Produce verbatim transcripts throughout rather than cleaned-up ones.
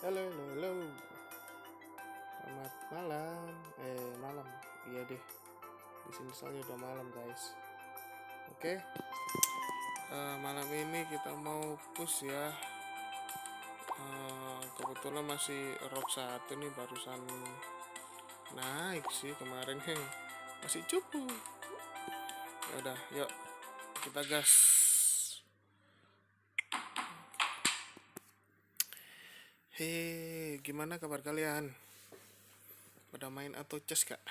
Halo, halo, halo. Selamat malam. Eh, malam. Iya deh. Di sini soalnya udah malam, guys. Oke. Uh, malam ini kita mau push ya. Uh, kebetulan masih rock satu nih barusan naik sih kemarin, heng. Masih cukup. Ya udah, yuk kita gas. Hei, gimana kabar kalian? Pada main atau chess kak?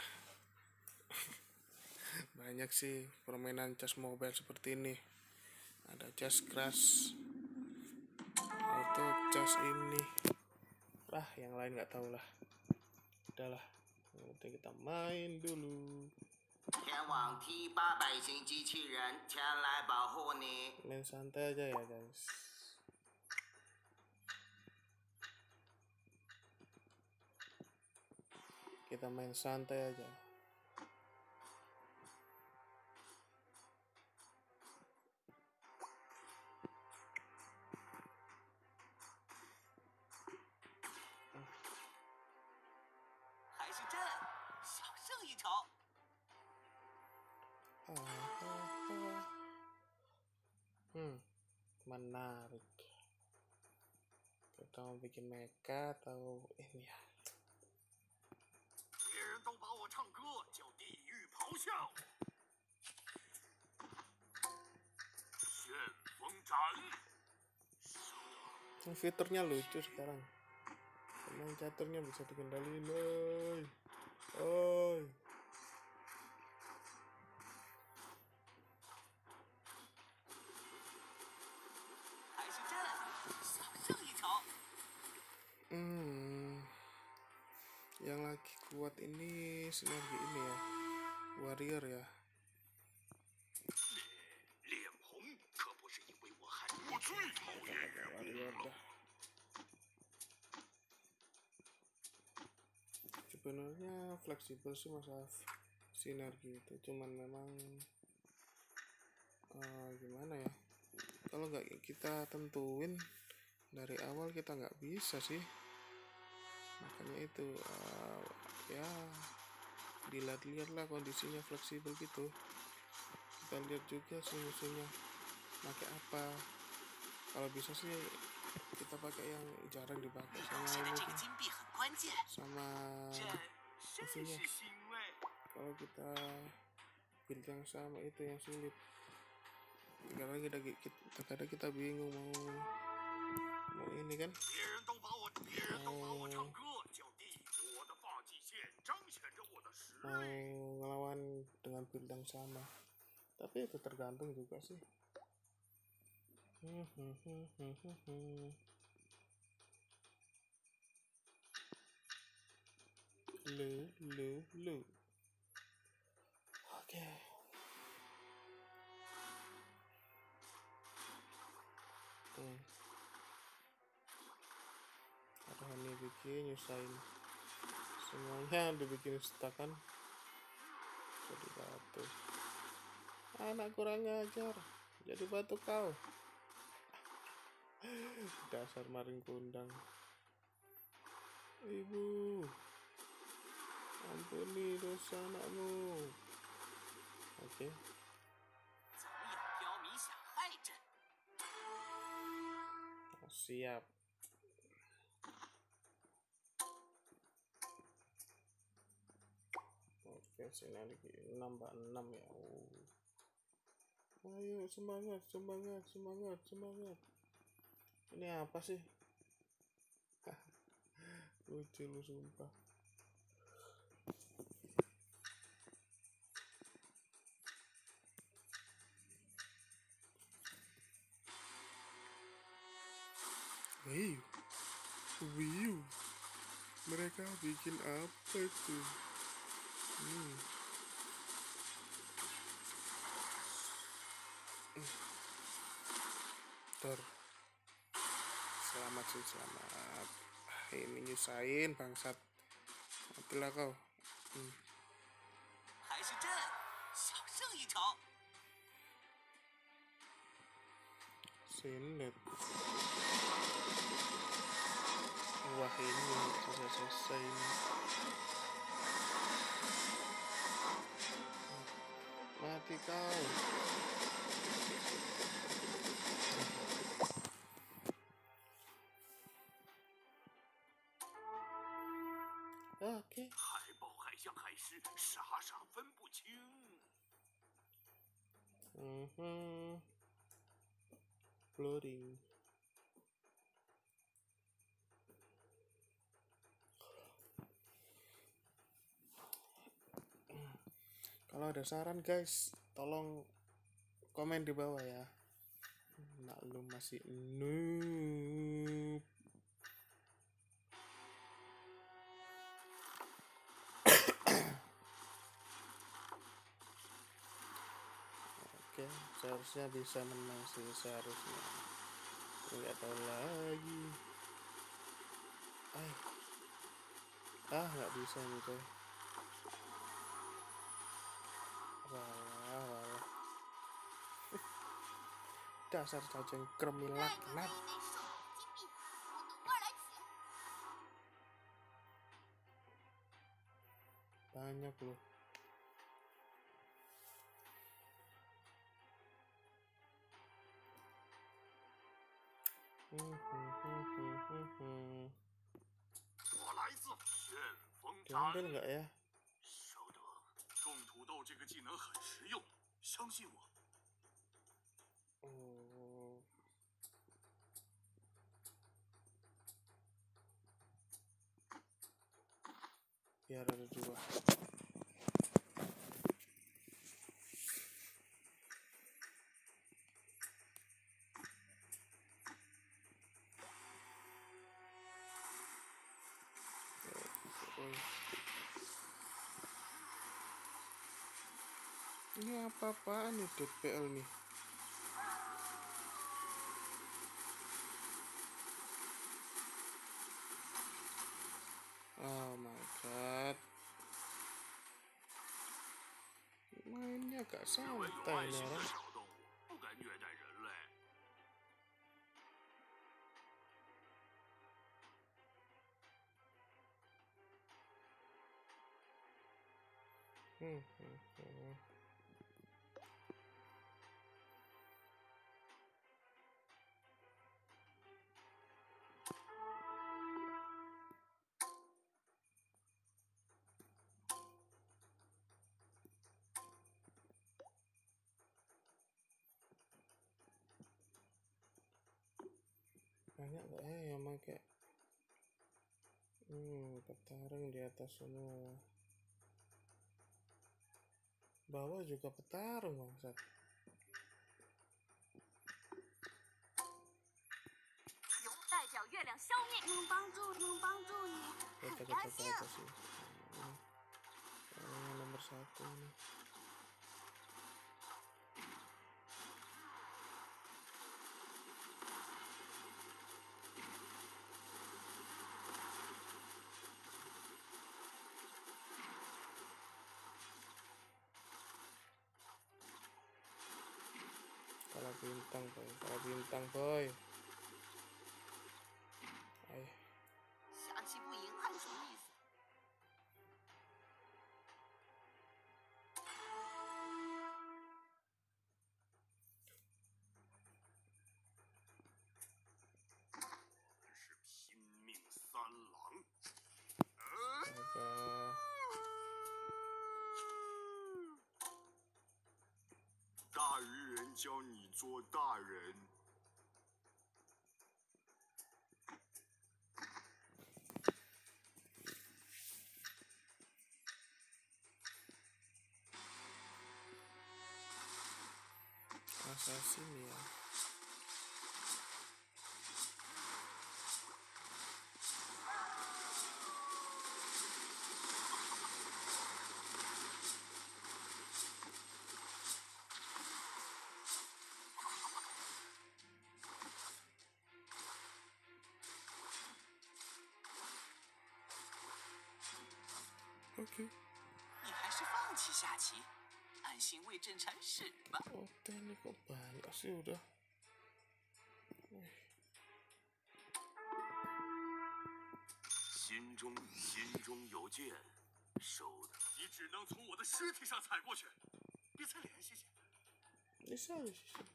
Banyak sih permainan chess mobile seperti ini. Ada chess crash atau chess ini. Lah, yang lain nggak tahu lah. Udahlah, nanti kita main dulu. Main santai aja ya guys. Kita main santai aja. Hmm, menarik. Kita mau bikin mecha atau ini ya? Fiturnya lucu sekarang. Pemain caturnya bisa dikendaliin, oi. Oi. Hmm. Yang lagi kuat ini sinergi ini ya. Warrior ya. Warrior dah. Sebenarnya fleksibel sih masalah sinergi itu, cuman memang uh, gimana ya, kalau nggak kita tentuin dari awal kita nggak bisa sih, makanya itu uh, ya dilihat-lihat lah kondisinya fleksibel gitu, kita lihat juga sih musuhnya pakai apa. Kalau bisa sih kita pakai yang jarang dipakai sama ini tuh, sama musuhnya. Kalau kita build yang sama itu yang sulit, karena kita kita kadang kita bingung mau mau ini kan, mau mau ngelawan dengan build yang sama, tapi itu tergantung juga sih. Hmm, hmm, hmm, hmm, hmm, hmm. Lu, lu, lu. Oke. Okay. Hmm. Ada ini bikin nyusahin. Semuanya dibikin stuck kan. Jadi batu. Anak kurang ajar. Jadi batu kau. Dasar maring kundang. Ibu, ampuni dosa anakmu. Oke. Okay. Oh, siap. Oke, sini lagi nambah enam ya. Oh. Ayo semangat, semangat, semangat, semangat. Ini apa sih? Lucu lu sumpah. Wow, wow, mereka bikin apa itu? Hmm. Ter, selamat sih selamat. Ini nyusahin bangsat. Matilah kau. Hmm. Sinet. Wah, ini selesai-selesai ini. Mati kau. Oke. Mhm. Loading. Kalau ada saran guys, tolong komen di bawah ya. Maklum masih noob. Oke, seharusnya bisa menang sih, seharusnya. Nggak tahu lagi. Ay. Ah, nggak bisa nih coy. Walah, walah. Dasar cacing kremi laknat. Banyak loh. Hmm, hmm, hmm, hmm, hmm, hmm. Diambil nggak ya? Oh. Biar ada dua. Oh. Ini apa-apaan nih D P L nih? Oh my god. Mainnya agak santai nih orang. Hmm, hmm, hmm. Banyak gak ya yang pakai hmm, petarung di atas semua. Bawah juga petarung bangsat. Kita kita ke atas sih. Hmm. Oh, nomor satu nih. Kalau bintang boy, kalau bintang boy. Ayo. Agak. 大鱼人教你做大人。 Assassin ya. Oke. 你还是放弃下棋，安心为朕铲屎吧。 Udah nih kok banyak sih udah. 心中心中有剑，手的。 你只能从我的尸体上踩过去，别踩脸，谢谢。 你笑了，谢谢。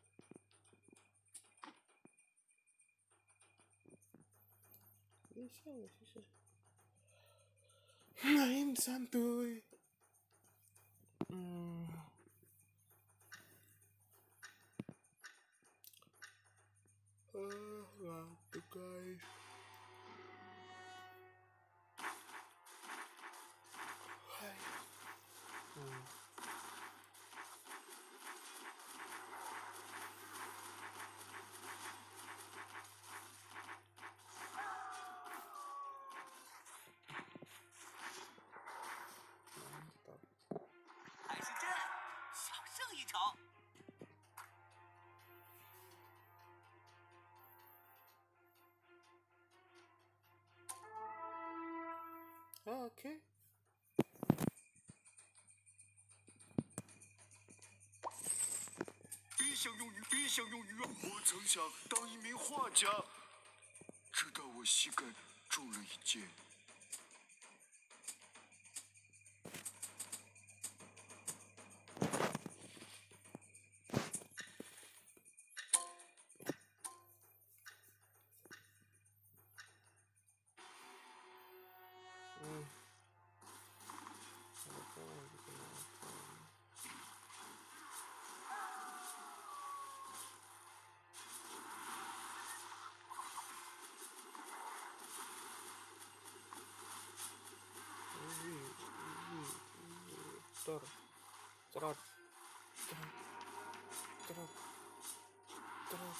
你笑了，谢谢。Main santuy. Hmm. Ah, ngantuk guys. Hai. Hmm. Mantap. 还是朕小胜一筹。 Oh, okay. 别想用于别想用于我曾想当一名画家，直到我膝盖中了一箭。 Hmm. Apa lagi kenapa? Wih, wih, wih. Tor, cerot, cerot, cerot, cerot.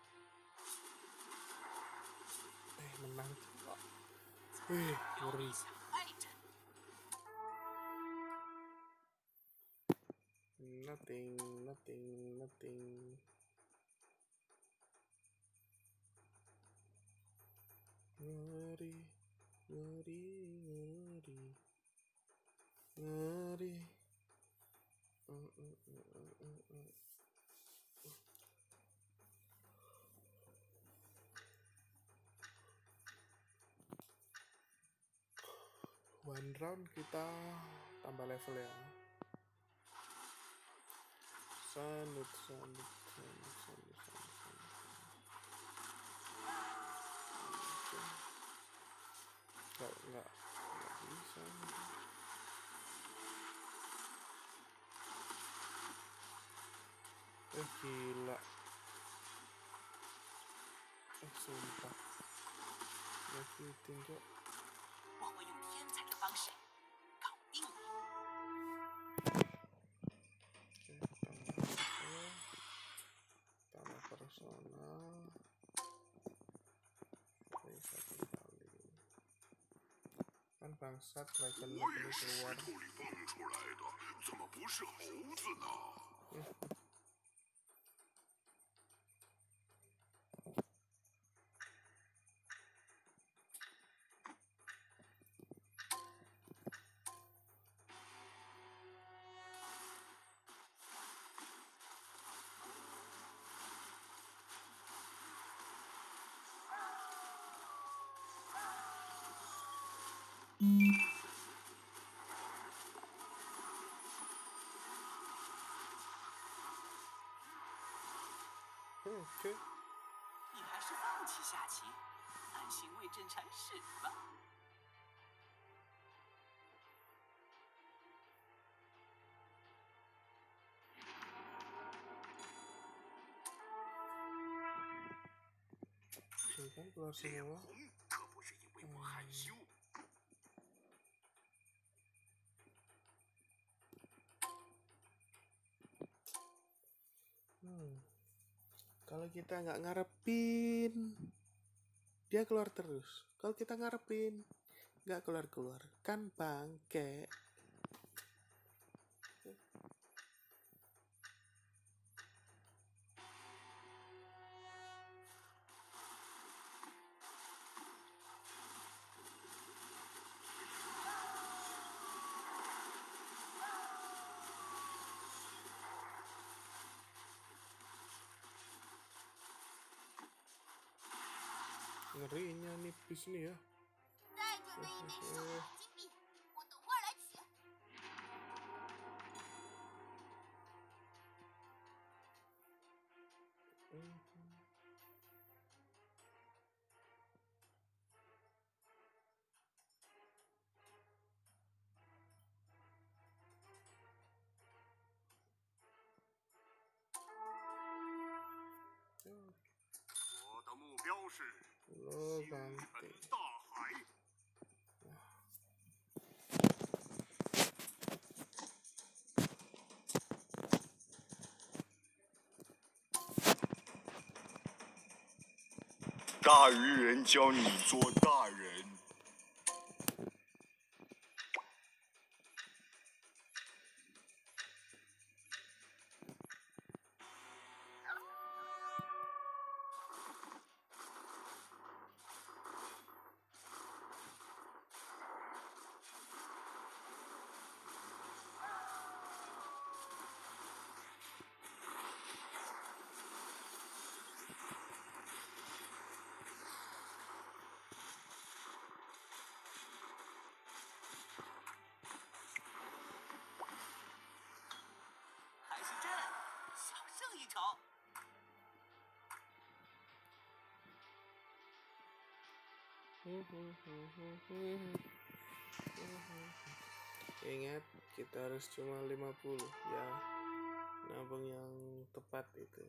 Eh, menang juga. Wih, ngeri. 爱朕。 Nothing, nothing, nothing. Ngeri, ngeri, ngeri, ngeri. Mm, mm, mm, mm, mm, mm. One round kita tambah level ya. Sanut, sanut, sanut, sanut, sanut, sanut. Nggak, nggak, nggak bisa. Eh, gila. Eh, sumpah. Nyakitin kok. 我会用天才的方式搞定你。 Oke, tambah level. Tambah personal. Ini satu kali. Kan bangsat Dragon 我 Ball 也是石 keluar. 头里蹦出来的，怎么不是猴子呢？ Oke. 你还是放弃下棋，安心为朕铲屎吧。 Tuh kan keluar 脸 semua. 红可不是因为我害羞。 Hmm. Kalau kita nggak ngarepin, dia keluar terus. Kalau kita ngarepin, nggak keluar-keluar. Kan bangke. Ngerinya nipis nih ya. 带着的一枚小蓝金币，我等会儿来取。 嗯。 我的目标是 Lo 星辰 ganti. 大海。 大鱼人教你做大人。 海星镇，小胜一筹。 Ingat, kita harus cuma lima puluh ya. Nabung yang tepat itu.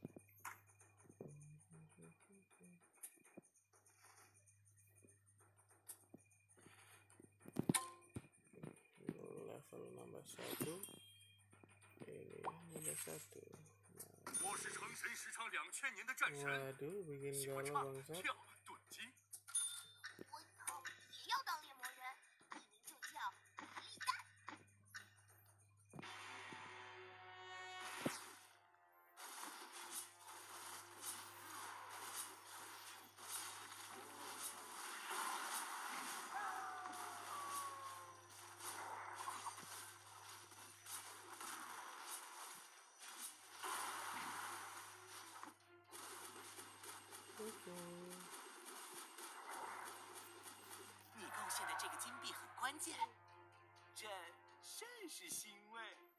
Level nambah satu. Ini nambah satu. 我是成神时长两千年的战神， Waduh, bikin 喜欢 galau 唱 bangsat. 跳炖鸡。 我以后也要当猎魔人，艺名就叫李蛋。 你贡献的这个金币很关键，朕甚是欣慰。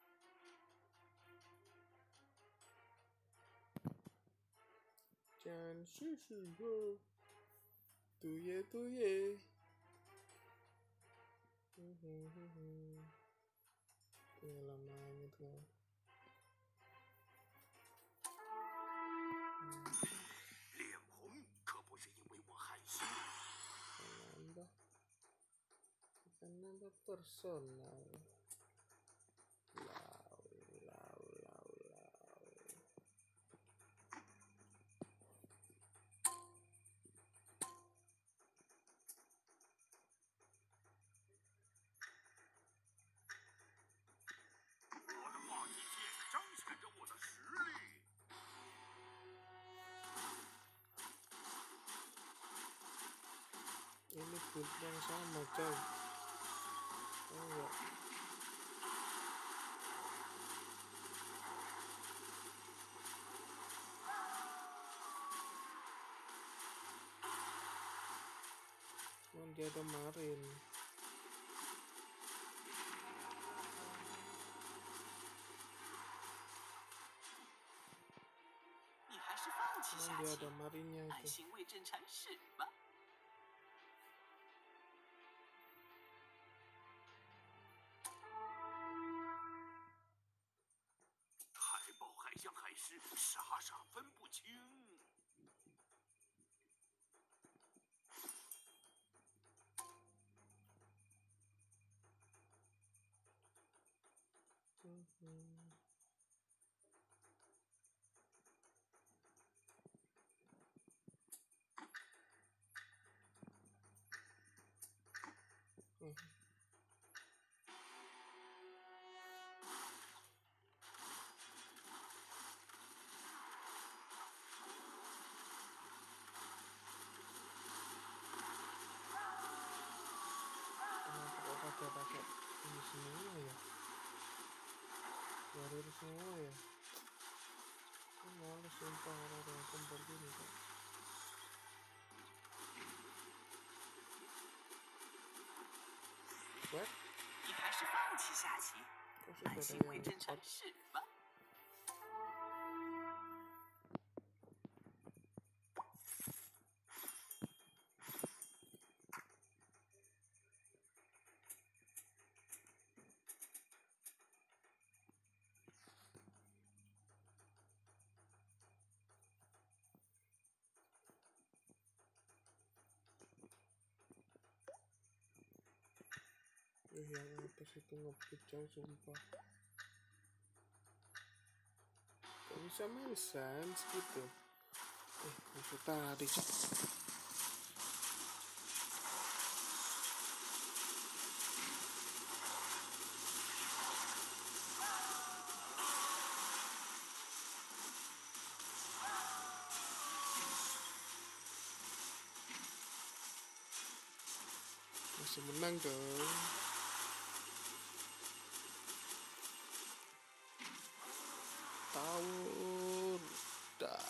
真是时候，对耶对耶。哼哼哼哼，这lamanya tuh. 脸红可不是因为我害羞。 Nambah, kita nambah personal. Lau, lau, lau, lau. Ini build yang sama coy. Oh enggak. Cuman dia ada marin. Cuman dia ada marinnya 安 itu. 心为朕铲屎吧。 海豹、海象、海狮，傻傻分不清。 嗯哼。 Kenapa kok pada pakai ini semua ya? Warrior semua ya? Aku males sumpah orang-orang kompor gini kok. What? 你还是放弃下棋， Kok 安 sudah 心 ada 回 yang 真城 out? 市吧。 Eh, yang atas itu ngepicau sumpah. Gak bisa main sans gitu. Eh, musuh tadi sih. Masih menang dong. Tahun dah.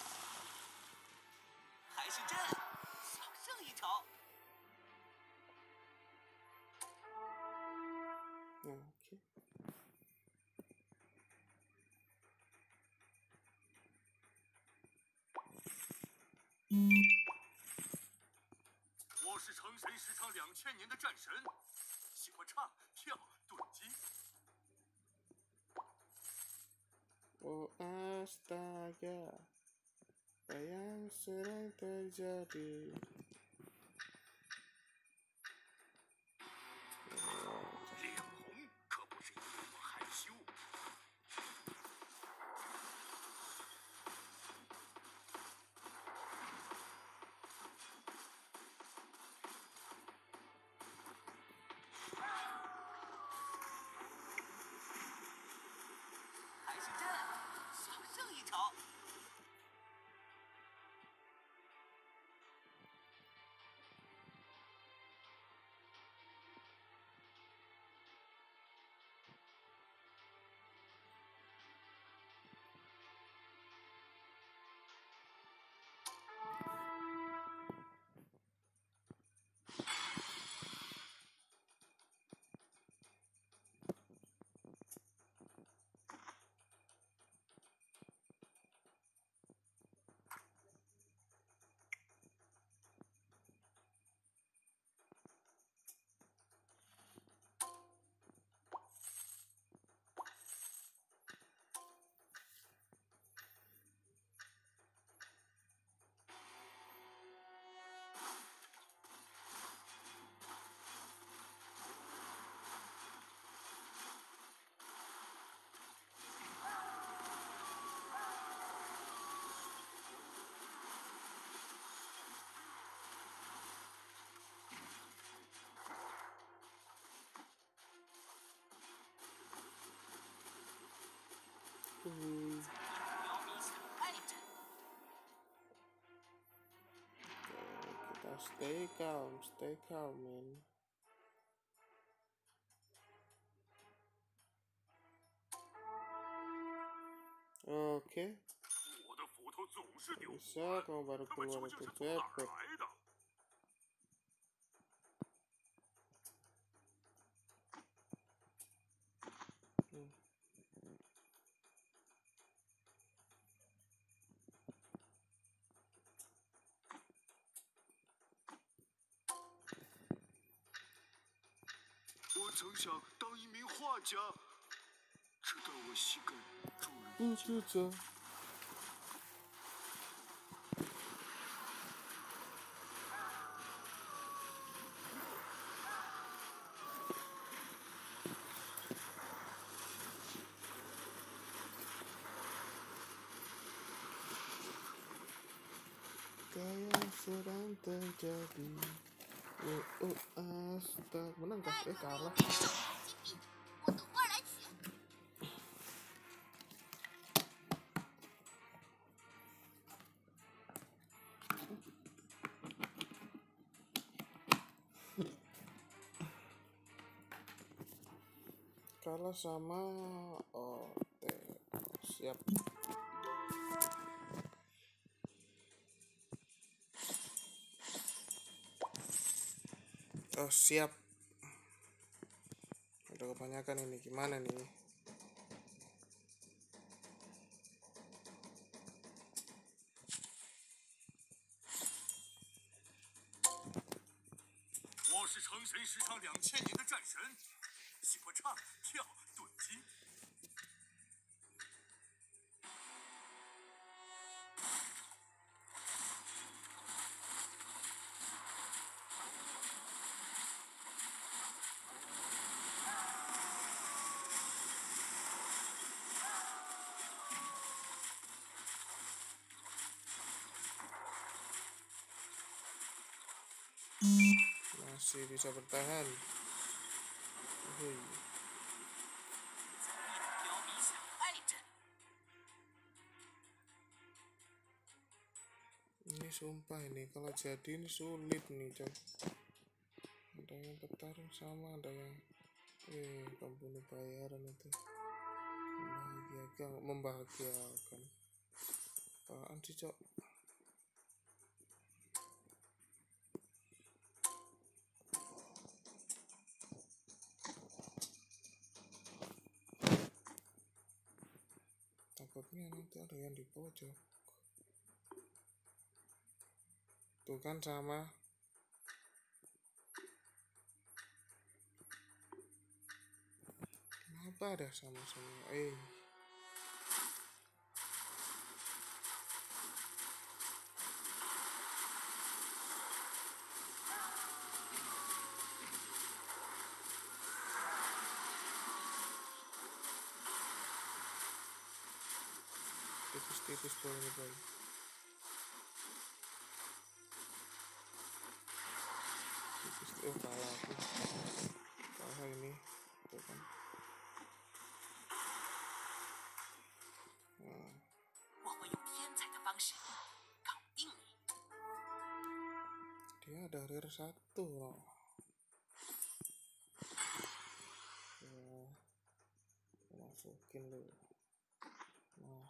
还是朕小胜一筹。 Nah, oke. 我是成神时长两千年的战神，喜欢唱跳炖鸡。 Oh astaga, apa yang sedang terjadi? Oh, 脸红可不是因为我害羞。 还是朕小胜一筹。 uh, 苗民想败阵， kita stay calm, stay calm, man. Oke, 我的斧头总是丢不 bisa 完， kamu baru 他们 keluar 究竟 itu 是从哪儿 cepet. 来的？ Hmm. 我曾想当一名画家，直到我膝盖中了一不箭。 住着。 Kayak sedang terjadi. Oh, oh astaga, menang kah? 再 Eh 准备 kalah. 一枚圣母金币，我等会儿来取。 Kalah sama oh teh. Siap. Oh siap. udah kebanyakan ini, gimana nih? 我是成神时长两千年的战神，喜欢唱跳炖鸡。 Masih bisa bertahan. Hui. 雕笔小爱着。 Ini sumpah ini kalau jadi ini sulit nih coy. Ada yang bertarung sama ada yang eh pembunuh bayaran itu membahagiakan membahagiakan apaan sih cok. Takutnya nanti ada yang di pojok tuh kan sama. Kenapa ada sama-sama eh tipis-tipis boy ini boy. Tipis oh kalah aku kalah ini tuh kan. Nah, 我会用天才的方式搞定你。 dia ada rare satu loh. Ya, masukin lu. Nah,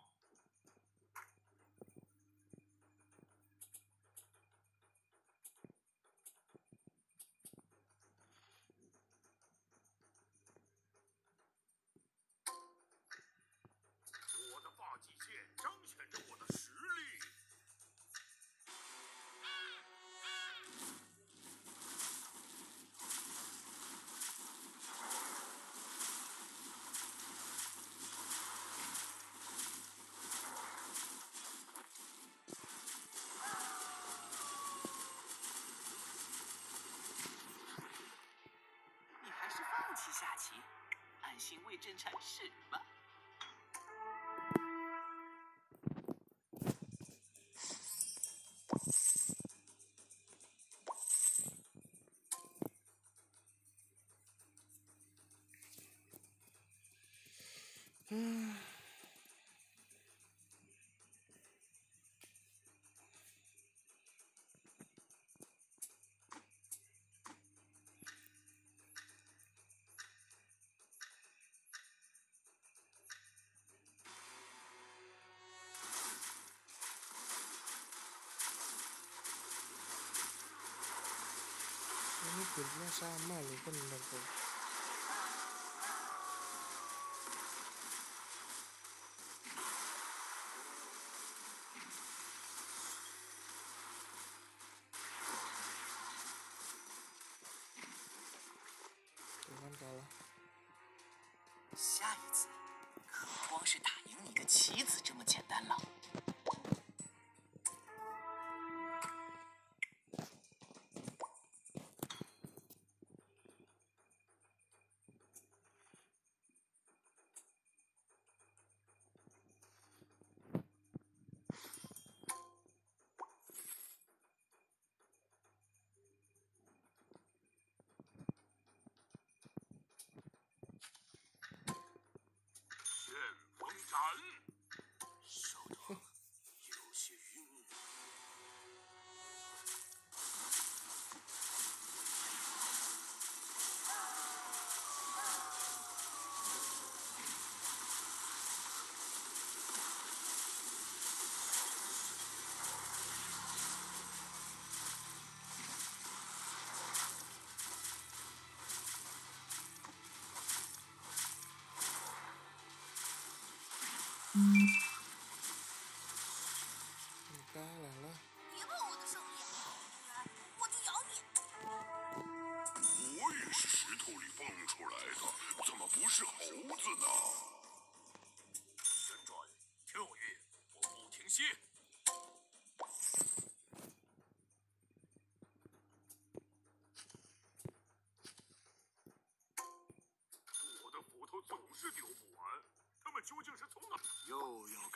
下棋，安心为朕阐释吧。 Hmm. Ini buildnya sama loh, bener tuh. Tuhan kalah. 下一次可不光是打赢你个棋子这么简单了。 旋风斩，收到。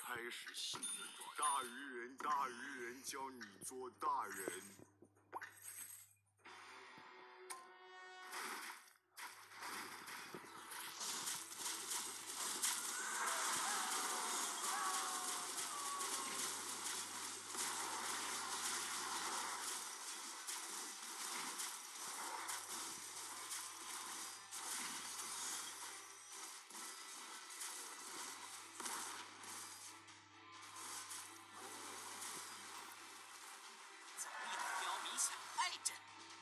开始信任大鱼人，大鱼人教你做大人。 早已和刁民想爱着。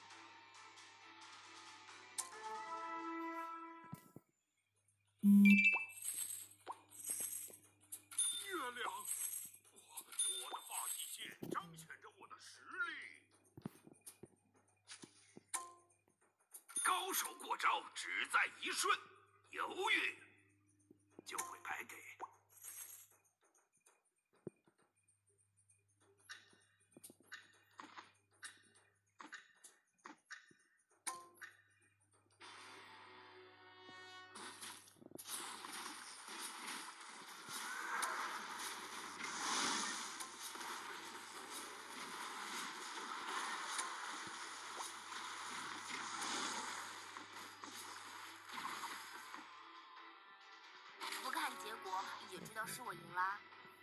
月亮，我我的发体剑彰显着我的实力。高手过招只在一瞬，犹豫就会败给。 不看结果也知道是我赢啦。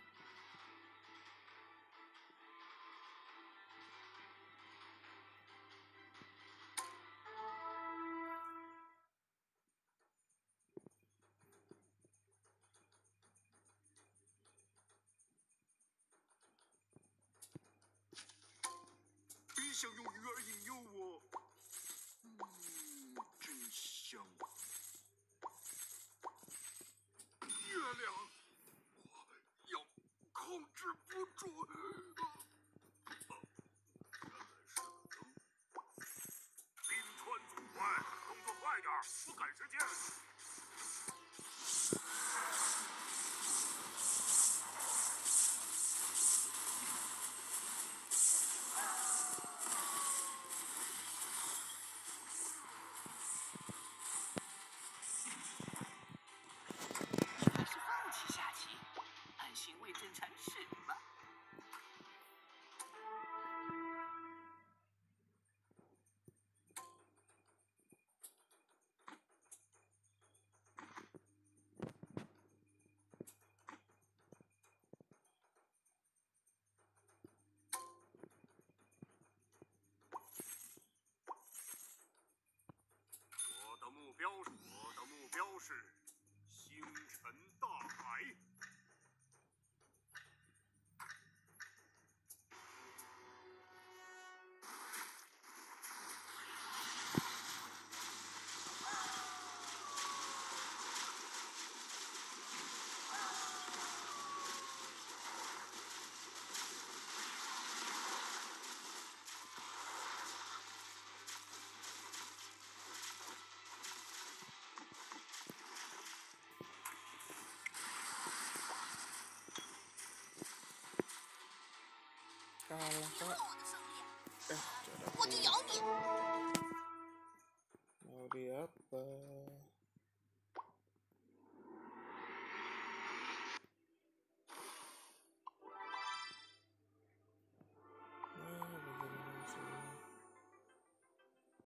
别想用鱼饵引诱我。嗯，真香。月亮，我要控制不住。 冰川组快，动作快点，不赶时间。 你还是放弃下棋，安心为朕铲屎吧。 我的目标，我的目标是星辰大海。 kalah 赢 kak 了我的胜利， eh jodoh 我就咬你。 mau di apa